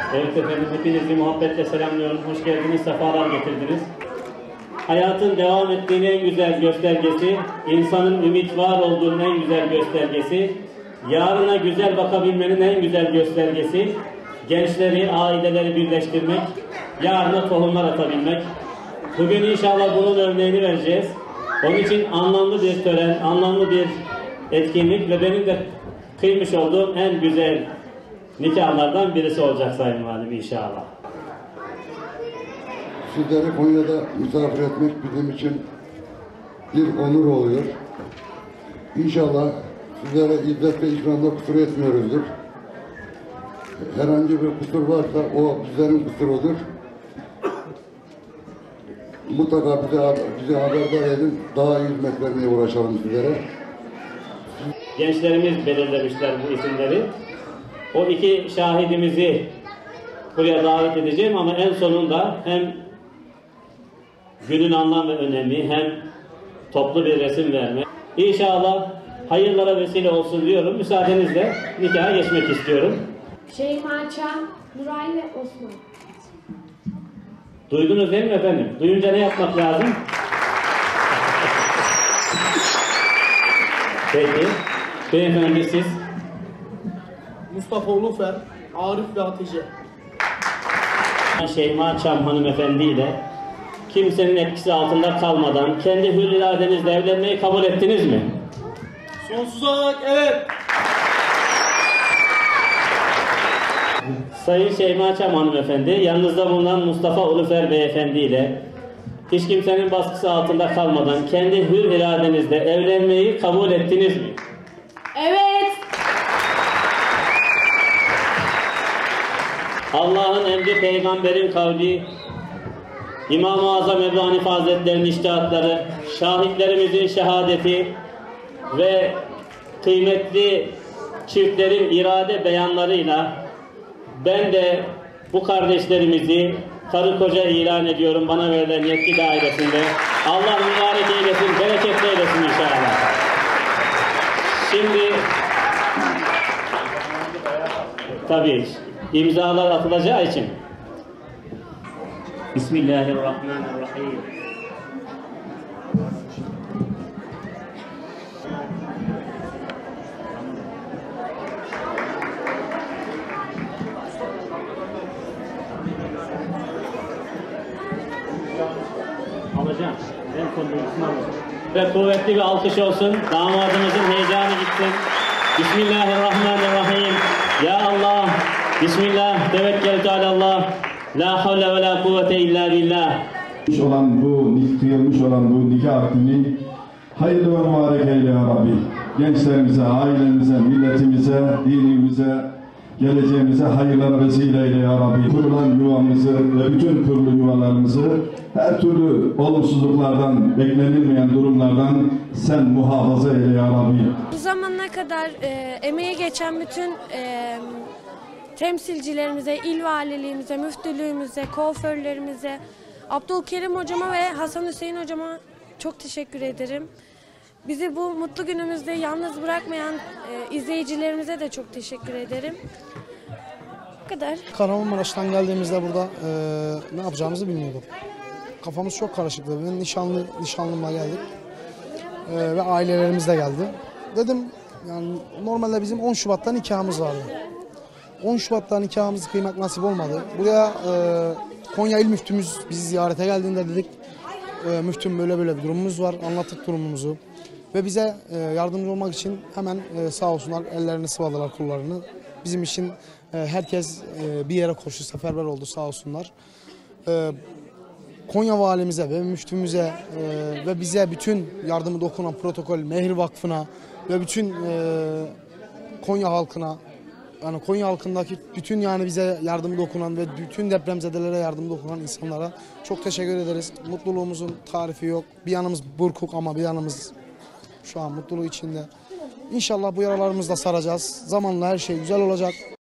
Evet efendim, hepinizi muhabbetle selamlıyorum. Hoş geldiniz, sefalar getirdiniz. Hayatın devam ettiğinin en güzel göstergesi, insanın ümit var olduğunun en güzel göstergesi, yarına güzel bakabilmenin en güzel göstergesi, gençleri, aileleri birleştirmek, yarına tohumlar atabilmek. Bugün inşallah bunun örneğini vereceğiz. Onun için anlamlı bir tören, anlamlı bir etkinlik ve benim de kıymış olduğum en güzel nikahlardan birisi olacak Sayın Valim inşallah. Sizleri Konya'da misafir etmek bizim için bir onur oluyor. İnşallah sizlere izzet ve ikramda kusur etmiyoruzdur. Herhangi bir kusur varsa o bizlerin kusurudur. Mutlaka bize haberdar edin. Daha iyi hizmet vermeye uğraşalım sizlere. Gençlerimiz belirlemişler bu isimleri. O iki şahidimizi buraya davet edeceğim ama en sonunda hem günün anlam ve önemi hem toplu bir resim verme. İnşallah hayırlara vesile olsun diyorum. Müsaadenizle nikaha geçmek istiyorum. Şeyma Çam, Nuray ve Osman. Duydunuz değil mi efendim? Duyunca ne yapmak lazım? Peki. Beyefendi siz? Mustafa Ulufer, Arif ve Hatice. Şeyma Çam hanımefendi ile kimsenin etkisi altında kalmadan kendi hür iradenizle evlenmeyi kabul ettiniz mi? Sonsuza olarak evet. Sayın Şeyma Çam hanımefendi, yanınızda bulunan Mustafa Ulufer beyefendi ile hiç kimsenin baskısı altında kalmadan kendi hür iradenizle evlenmeyi kabul ettiniz mi? Evet. Allah'ın emri, peygamberin kavli, İmam-ı Azam Ebu Hanife Hazretleri'nin içtihatları, şahitlerimizin şehadeti ve kıymetli çiftlerin irade beyanlarıyla ben de bu kardeşlerimizi karı koca ilan ediyorum bana verilen yetki dairesinde. Allah mübarek eylesin, bereketli eylesin inşallah. Şimdi tabii imzalar atılacağı için Bismillahirrahmanirrahim. Alacağım. En son bilgisini alacağım. Ve kuvvetli bir alkış olsun. Damadımızın heyecanı gitsin. Bismillahirrahmanirrahim. Ya Allah. Bismillah. Tevekkeltu alallah. La havle ve la kuvvete illa billah. Kıyılmış olan bu nikah akdini hayırlı ve mübarek eyle ya Rabbi. Gençlerimize, ailemize, milletimize, dinimize, geleceğimize hayırlar vesile eyle ya Rabbi. Kurulan yuvamızı ve bütün kurulu yuvalarımızı her türlü olumsuzluklardan, beklenilmeyen durumlardan sen muhafaza eyle ya Rabbi. Bu zamana kadar emeği geçen bütün temsilcilerimize, il valiliğimize, müftülüğümüze, kuaförlerimize, Abdülkerim hocama ve Hasan Hüseyin hocama çok teşekkür ederim. Bizi bu mutlu günümüzde yalnız bırakmayan izleyicilerimize de çok teşekkür ederim. Bu kadar. Kahramanmaraş'tan geldiğimizde burada ne yapacağımızı bilmiyorduk. Kafamız çok karışıktı. Ben nişanlımla geldik ve ailelerimiz de geldi. Dedim yani normalde bizim 10 Şubat'ta nikahımız vardı. 10 Şubat'ta nikahımızı kıymak nasip olmadı. Buraya Konya İl Müftümüz bizi ziyarete geldiğinde dedik müftüm böyle bir durumumuz var, anlattık durumumuzu. Ve bize yardımcı olmak için hemen sağ olsunlar ellerini sıvadılar kullarını. Bizim için herkes bir yere koştu, seferber oldu sağ olsunlar. Konya valimize ve müftümüze ve bize bütün yardımı dokunan protokol, Mehir Vakfı'na ve bütün Konya halkına, yani Konya halkındaki bütün yani bize yardımı dokunan ve bütün depremzedelere yardımı dokunan insanlara çok teşekkür ederiz. Mutluluğumuzun tarifi yok. Bir yanımız burkuk ama bir yanımız şu an mutluluğu içinde. İnşallah bu yaralarımızı da saracağız. Zamanla her şey güzel olacak.